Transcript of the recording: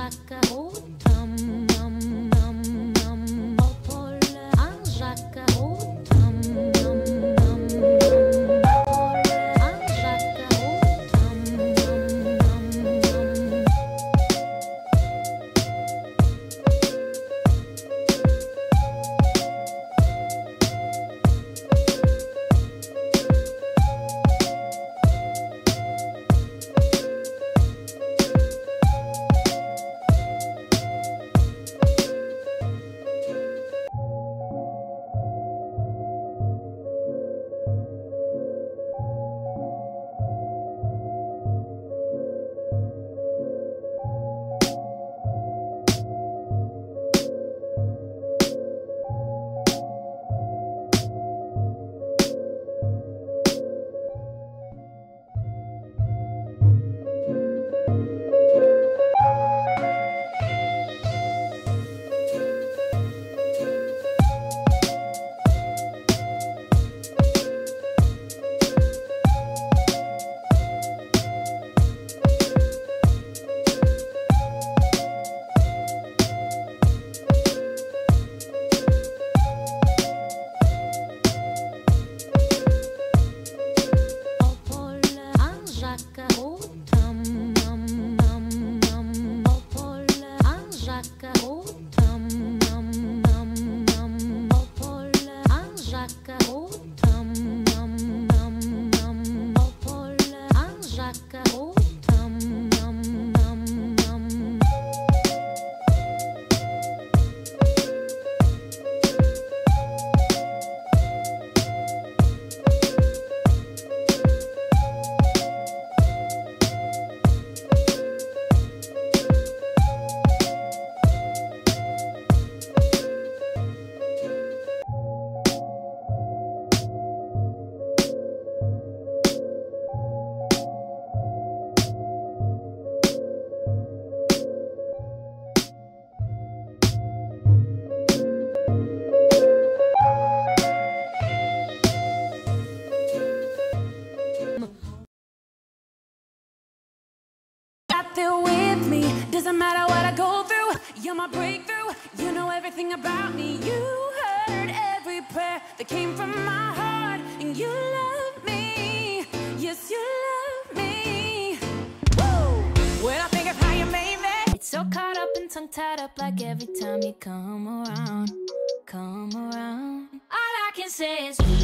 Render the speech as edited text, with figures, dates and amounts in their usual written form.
Doesn't matter what I go through, you're my breakthrough. You know everything about me. You heard every prayer that came from my heart, and you love me. Yes, you love me. Woo! When I think of how you made me, it's so caught up and tongue tied up, like every time you come around, come around. All I can say is